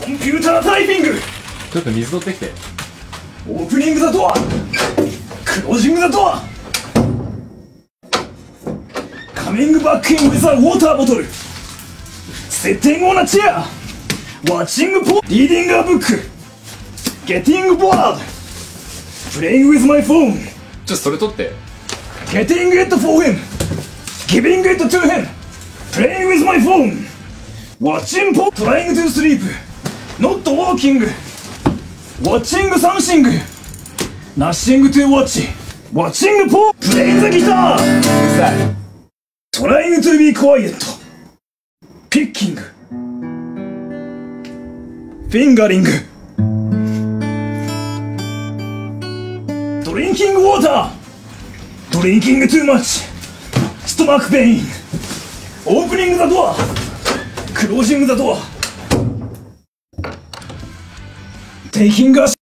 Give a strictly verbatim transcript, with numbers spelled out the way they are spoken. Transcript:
コンピュータータイピング。 ちょっと水取ってきて。 オープニングザドア、クロージングザドア、カミングバックインウィザーウォーターボトル、セッティングオンアチェア、ワッチングポリーディングアブック、ゲッティングボード、プレイングウィズマイフォン、 ちょっとそれ取って。 ゲッティングイットフォーヒム、ギビングイットトゥーヒム、プレイングウィズマイフォン、ワッチングポトライングトゥースリープ、ノットウォーキング、ワッチングサムシング、ナッシングトゥーウォッチ、ワッチングポー、プレインザギター、 うるさい。 トライングトゥービークワイエット、ピッキング、フィンガリング、ドリンキングウォーター、ドリンキングトゥーマッチ、ストマックペイン、オープニングザドア、クロージングザドア、テイキングア